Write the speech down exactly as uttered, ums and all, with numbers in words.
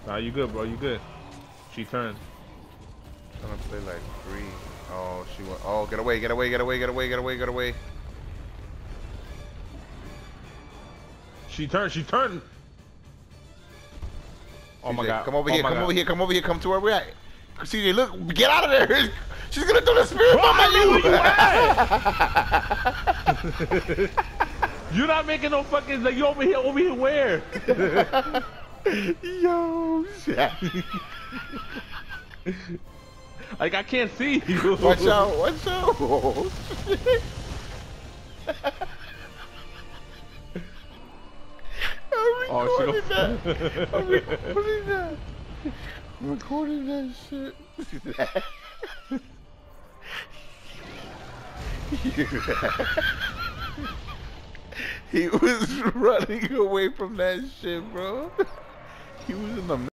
Nah, you good, bro. You good. She turned. I'm gonna play like three. Oh, she went. Oh, get away, get away, get away, get away, get away, get away. She turned. She turned. Oh my C J, god. come over oh here, my come god. over here, come over here, come to where we're at. C J, look, get out of there. She's gonna do the spirit bomb on you. You're not making no fucking, like, you over here, over here where? Yo, shit. Like, I can't see you. Watch out, watch out. Oh, shit. I'm Oh, recording she that. I'm recording that. I'm recording that shit. He was running away from that shit, bro. He was in the